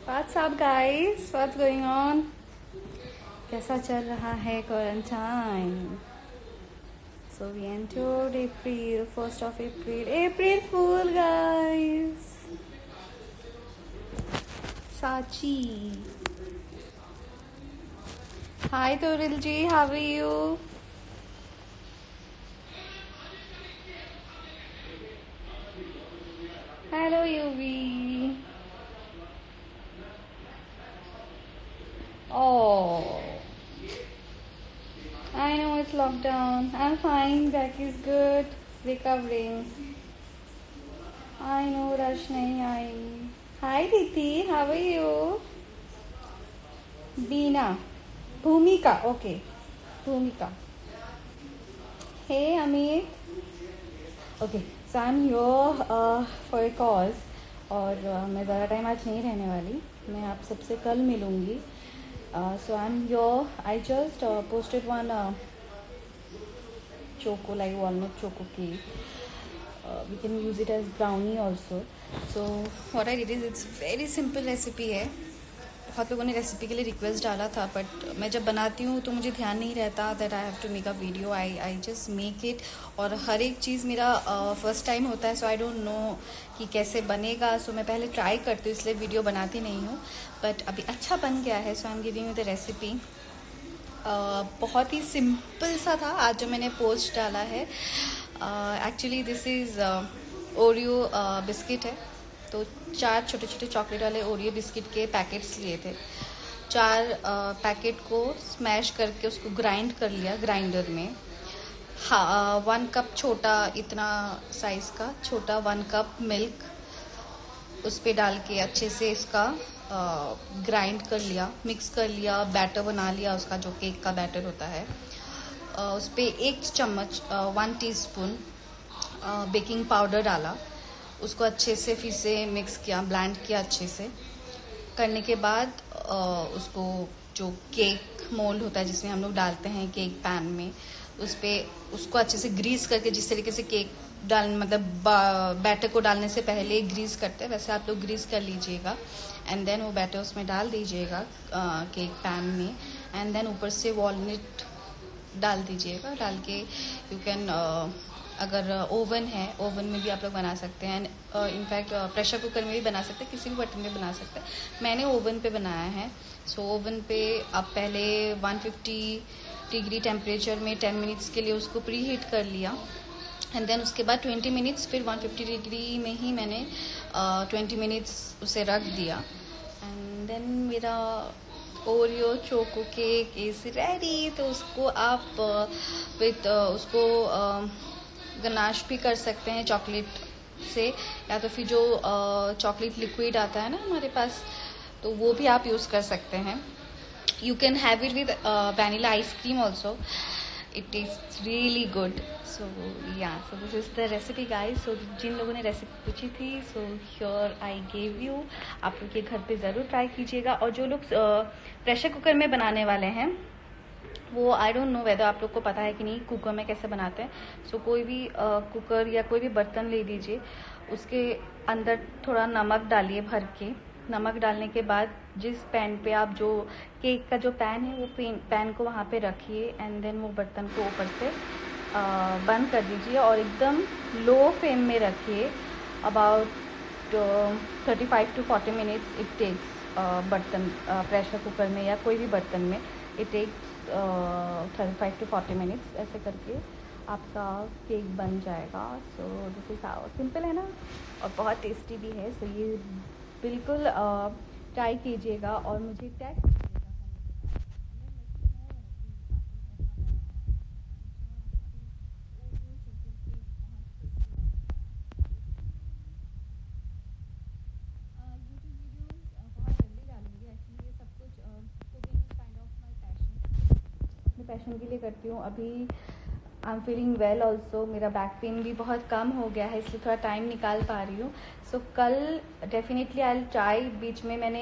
What's up guys? What's going on? कैसा चल रहा है quarantine? So we entered April, 1st of April. April Fool guys! Sachi. Hi Toril ji, how are you? Hello Yuvi. Oh, I know it's lockdown. I'm fine. Back is good. Recovering. I know rush नहीं आई. Hi Diti, how are you? Beena. Bhumika. Okay. Bhumika. Hey Amit. Okay. So I'm here for a cause. और मैं ज़्यादा time आज नहीं रहने वाली. मैं आप सबसे कल मिलूँगी. So I'm here. I just posted one choco, like walnut choco cake. We can use it as brownie also. So what I did is, it's very simple recipe है. बहुत लोगों ने रेसिपी के लिए रिक्वेस्ट डाला था, बट मैं जब बनाती हूँ तो मुझे ध्यान नहीं रहता that I have to make a video. I just make it. और हर एक चीज़ मेरा फर्स्ट टाइम होता है, सो आई डोंट नो कि कैसे बनेगा. सो मैं पहले ट्राई करती हूँ, इसलिए वीडियो बनाती नहीं हूँ. बट अभी अच्छा बन गया है, so I am giving you the recipe. बहुत ही सिंपल सा था आज जो मैंने पोस्ट डाला है. Actually this is Oreo biscuit है. तो 4 छोटे छोटे चॉकलेट वाले ओरियो बिस्किट के पैकेट्स लिए थे. 4 पैकेट को स्मैश करके उसको ग्राइंड कर लिया ग्राइंडर में. हाँ, 1 कप छोटा, इतना साइज़ का छोटा 1 कप मिल्क उस पर डाल के अच्छे से इसका ग्राइंड कर लिया, मिक्स कर लिया, बैटर बना लिया उसका, जो केक का बैटर होता है. उस पर 1 चम्मच 1 टीस्पून बेकिंग पाउडर डाला. उसको अच्छे से फिर से मिक्स किया, ब्लेंड किया अच्छे से. करने के बाद उसको जो केक मोल्ड होता है जिसमें हम लोग डालते हैं केक पैन में, उस पर उसको अच्छे से ग्रीस करके, जिस तरीके से केक मतलब बैटर को डालने से पहले ग्रीस करते हैं, वैसे आप लोग ग्रीस कर लीजिएगा. एंड देन वो बैटर उसमें डाल दीजिएगा केक पैन में. एंड देन ऊपर से वॉलनट डाल दीजिएगा. डाल के यू कैन, अगर ओवन है, ओवन में भी आप लोग बना सकते हैं. इनफैक्ट प्रेशर कुकर में भी बना सकते हैं, किसी भी बर्तन में बना सकते हैं. मैंने ओवन पे बनाया है. सो ओवन पे आप पहले 150 डिग्री टेम्परेचर में 10 मिनट्स के लिए उसको प्री हीट कर लिया. एंड देन उसके बाद 20 मिनट्स फिर 150 डिग्री में ही मैंने 20 मिनट्स उसे रख दिया. एंड देन मेरा Oreo choco cake is ready. तो उसको आप विथ उसको गनाश भी कर सकते हैं चॉकलेट से, या तो फिर जो चॉकलेट लिक्विड आता है ना हमारे पास, तो वो भी आप यूज़ कर सकते हैं. You can have it with vanilla ice cream also. It is really good. So yeah, so this is the recipe guys. So जिन लोगों ने रेसिपी पूछी थी, so here I gave you. आप लोग ये घर पे ज़रूर ट्राई कीजिएगा. और जो लोग प्रेशर कुकर में बनाने वाले हैं, वो आई डोंट नो वेदर आप लोग को पता है कि नहीं कुकर में कैसे बनाते हैं. सो कोई भी कुकर या कोई भी बर्तन ले लीजिए, उसके अंदर थोड़ा नमक डालिए भर के. नमक डालने के बाद जिस पैन पे आप, जो केक का जो पैन है, वो पैन को वहाँ पे रखिए. एंड देन वो बर्तन को ऊपर से बंद कर दीजिए और एकदम लो फ्लेम में रखिए. About 35 to 40 minutes it takes. बर्तन प्रेशर कुकर में या कोई भी बर्तन में इट टेक्स 35 to 40 मिनट्स. ऐसे करके आपका केक बन जाएगा. So this is how simple है ना, और बहुत टेस्टी भी है. सो ये बिल्कुल ट्राई कीजिएगा और मुझे टैग कीजिएगा. पैशन के लिए करती हूँ. अभी I am feeling well also. मेरा बैक पेन भी बहुत कम हो गया है, इसलिए थोड़ा टाइम निकाल पा रही हूँ. सो कल डेफिनेटली आई विल ट्राई. बीच में मैंने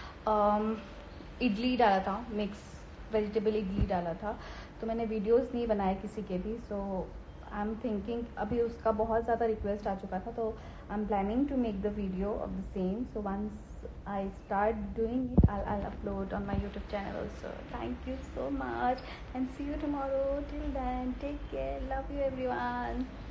इडली डाला था, मिक्स वेजिटेबल इडली डाला था, तो मैंने वीडियोस नहीं बनाए किसी के भी. सो आई एम थिंकिंग, अभी उसका बहुत ज़्यादा रिक्वेस्ट आ चुका था, तो I am planning to make the video of the same. So once I start doing it, I'll upload on my YouTube channel also. Thank you so much and see you tomorrow. Till then, take care. Love you everyone.